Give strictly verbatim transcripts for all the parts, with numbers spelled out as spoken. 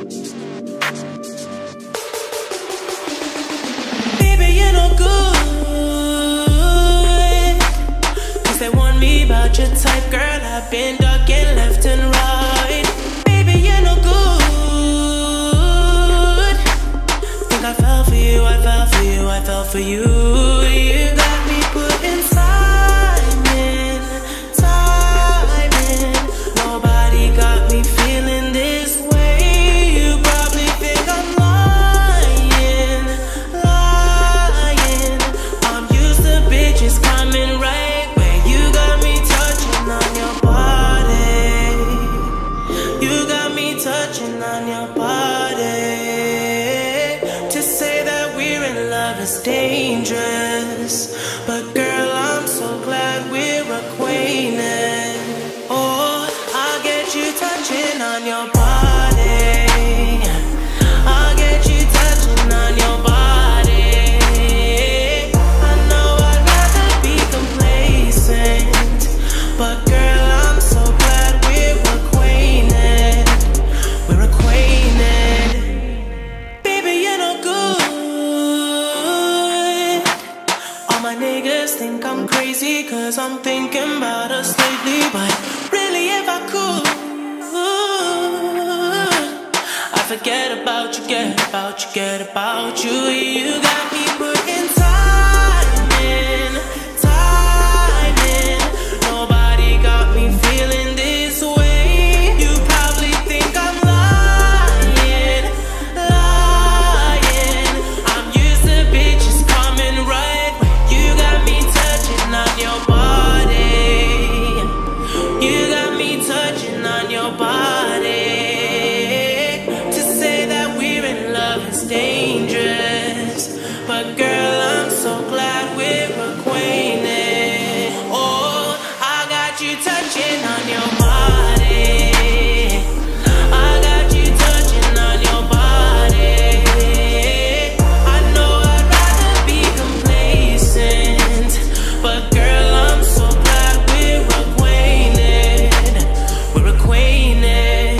Baby, you're no good, 'cause they warned me about your type, girl. I've been ducking left and right. Baby, you're no good. Think I fell for you, I fell for you, I fell for you. You got me putting time in, time in. Nobody got me feeling this way. You probably think I'm lying, lying. I'm used to bitches coming right where you got me touching on your body. You got me touching on your body. To say that we're in love is dangerous, but girl, I'm so glad we're acquainted. Oh, I'll get you touching on your body. I'll get you touching on your body. I know I'd rather be complacent, but girl, I'm so glad we're acquainted. We're acquainted. Baby, you're no good. All my niggas think I'm crazy, 'cause I'm thinking about us lately. But really, if I could, I forget about you, get about you, get about you. You got me putting time in, time in. Nobody got me feeling this way. You probably think I'm lying, lying. I'm used to bitches coming right where you got me touching on your body. You got me touching on your body. To say that we're in love is dangerous, but girl, I'm so glad we're acquainted. Oh, I got you touching on your body. I got you touching on your body. I know I'd rather be complacent, but girl, I'm so glad we're acquainted. We're acquainted.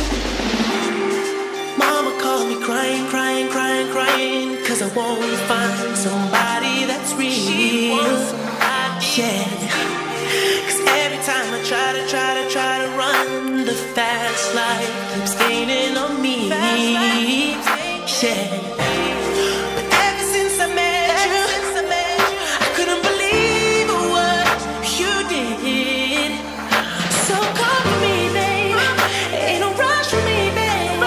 Mama called me crying, crying, crying, crying, 'cause I won't find somebody that's real. Yeah. 'Cause every time I try to, try to, try to run, the fast life keeps gaining on me. Yeah. But ever since I met you, I couldn't believe what you did. So come with me, babe. Ain't no rush for me, babe.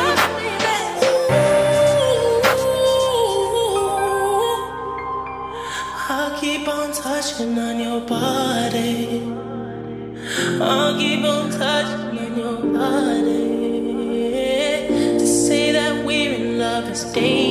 Ooh. I'll keep on touching on your body. I'll keep on touching on your body. To say that we're in love is dangerous.